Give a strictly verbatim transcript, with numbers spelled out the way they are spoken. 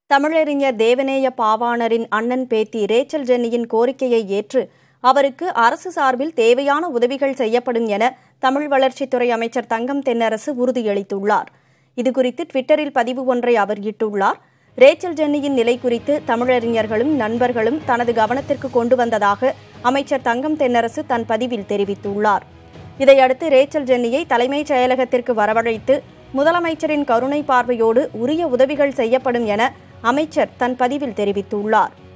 தமிழறிஞர் தேவநேய பாவாணரின் அண்ணன் பேத்தி ரேச்சல் ஜென்னியின் கோரிக்கையை ஏற்று அவருக்கு அரசு சார்பில் தேவையான உதவிகள் செய்யப்படும் என தமிழ் வளர்ச்சித்துறை அமைச்சர் தங்கம் தென்னரசு உறுதியளித்துள்ளார். இதுகுறித்து ட்விட்டரில் பதிவு ஒன்றை அவர் இட்டுள்ளார். ரேச்சல் ஜென்னியின் நிலை குறித்து தமிழறிஞர்களும் நண்பர்களும் தனது கவனத்திற்கு கொண்டு வந்ததாக அமைச்சர் தங்கம் தென்னரசு தன் பதிவில் தெரிவித்துள்ளார். இதையடுத்து ரேச்சல் ஜென்னியை தலைமைச் செயலகத்திற்கு வரவழைத்து முதலமைச்சரின் கருணை பார்வையோடு உரிய உதவிகள் செய்யப்படும் என அமைச்சர் தன் பதிவில் தெரிவித்துள்ளார்.